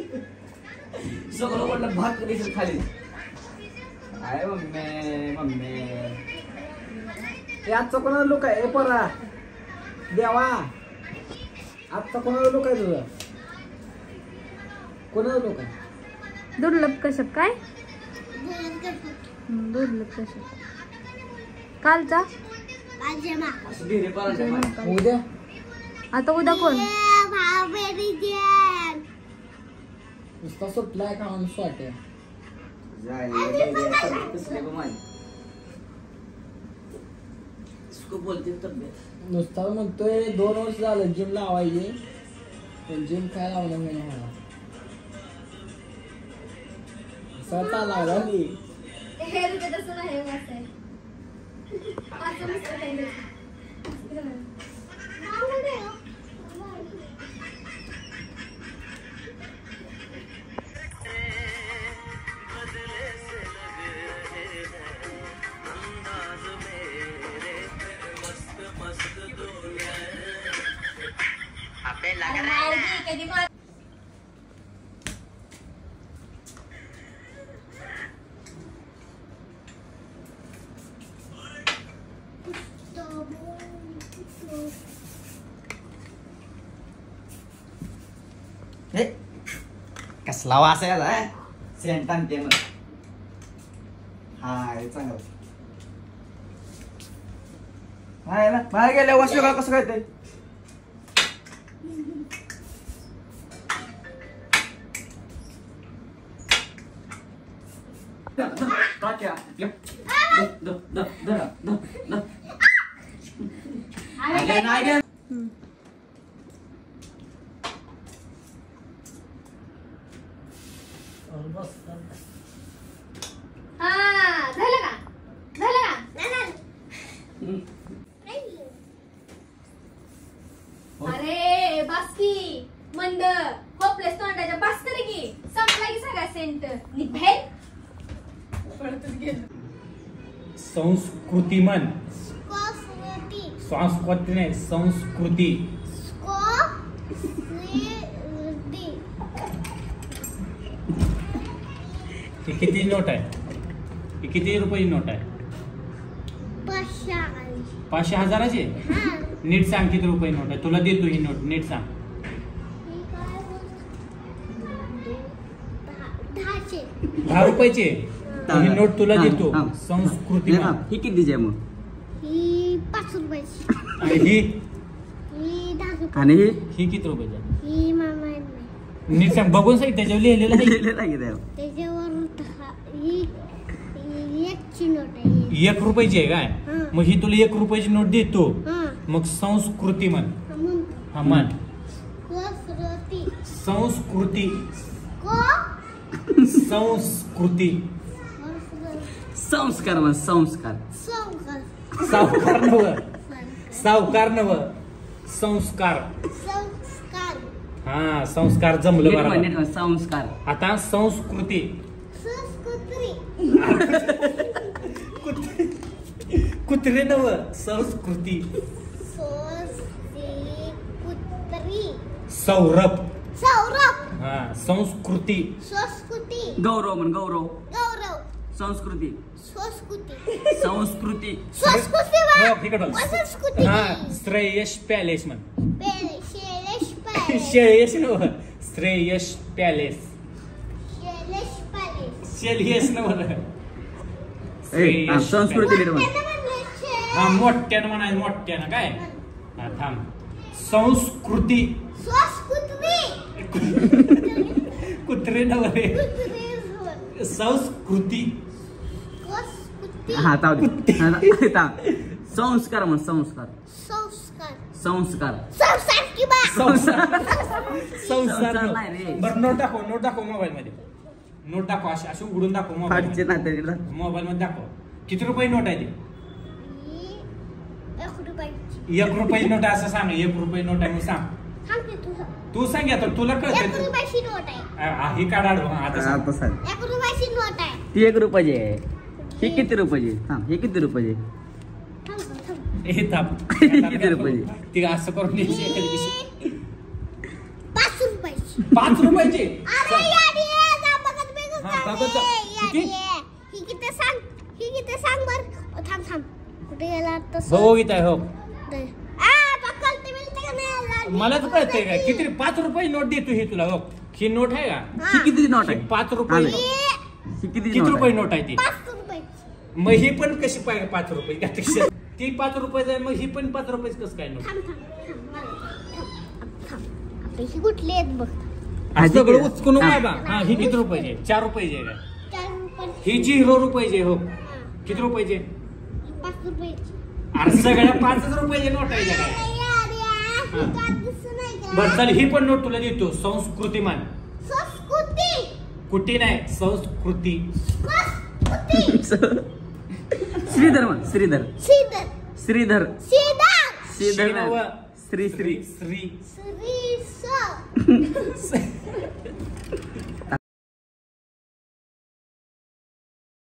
सगळं म्हटलं भात कधी खाली काय मम्मी आजचा कोणाला लोक आहे परा देवा आजचा कोणाला लोक आहे तुझं कोणाला लोक आहे दुर्लभ कश्यप काय दुर्लभ कश्यप कालचा उद्या आता उद्या कोण नुसता सुटलाय का माणूस वाटे बोलते तब्येत नुसता म्हणतोय 2 वर्ष झालं जिम लावायचे पण जिम काय लावलं नाही मला स्वतः लावला मी कसला वास आहे सेंट आणते मग हाय चांगलं बाहेर गेल्या वास वेगळा कसं काय ते अरे बस की मंद होपलेस तोंडाच्या बस तरी की संपला की सगळा सेंट निभेल संस्कृती मन संस्कृती नाही संस्कृती ही किती नोट आहे ही किती रुपयाची नोट आहे 500,000ची नीट सांग किती रुपये नोट आहे तुला देतो ही नोट नीट सांग 10 रुपयाची ही नोट तुला देतो संस्कृती ही कितीची आहे मग 5 रुपयाची आणि ही 10 रुपये आणि ही किती रुपयाची आहे? ही मामा नीट सांग बघून सांग त्याच्यावर लिहिलेलं आहे त्याच्यावर ही 1 ची नोट आहे 1 रुपयाची आहे काय मग ही तुला 1 रुपयाची नोट देतो मग संस्कृती म्हण हा म्हण संस्कृती संस्कृती संस्कार म्हण संस्कार सावकार नव सावकार नव संस्कार हा संस्कार जमलं बरोबर संस्कार आता संस्कृती कुत्रे नव संस्कृती सौरभ हा संस्कृती गौरव म्हण गौरव संस्कृती संस्कृती हा श्रेयश पॅलेस म्हण श्रेयश नव श्रेयश पॅलेस शेलियस नव संस्कृती हा मोठ्यानं म्हणायचं मोठ्यानं काय हा थांब संस्कृती कुत्रे नवरे संस्कृती हा संस्कार म्हण संस्कार संस्कार संसार बरं नोट दाखव मोबाईल मध्ये नोट दाखव अशी उघडून दाखव मोबाईल मध्ये दाखव किती रुपये नोट आहे ती 1 रुपयाची नोट आहे असं सांग 1 रुपये नोट आहे मग सांग तू सांग आता तुला कळत ही काढा आता सांग 1 रुपयाची नोट आहे ती 1 रुपयाची आहे ही किती रुपयाची हे किती रुपयाची किती रुपयाची ती असं करून 5 रुपयाची 5 रुपयाची की ही किती सांग बर थांब कुठे गेला तसं भगवगीता आहे हो कळते मिळते का नाही मला तर कळतंय काय किती 5 रुपये नोट देतो हे तुला हो ही नोट आहे का ही किती नोट आहे 5 रुपये ही किती किती रुपये नोट आहे ती 5 रुपये मग ही पण कशी पाहिजे 5 रुपये त्यापेक्षा ती 5 रुपयाचं आहे मग ही पण 5 रुपये कसं काय नोट थांब आपली ही कुठली आहेत बघ सगळं उचकून काय बा हा ही किती रुपयाची 4 रुपयाची आहे काय 4 रुपये ही जी 0 रुपयाची आहे हो किती रुपयाची 5 रुपये अरे सगळ्या 5 रुपयाची नोट आहे काय बरं चालेल ही पण नोट तुला देतो संस्कृतीमान कुठे नाही संस्कृती श्रीधर म्हण श्रीधर श्रीधर श्रीनव. श्री श्री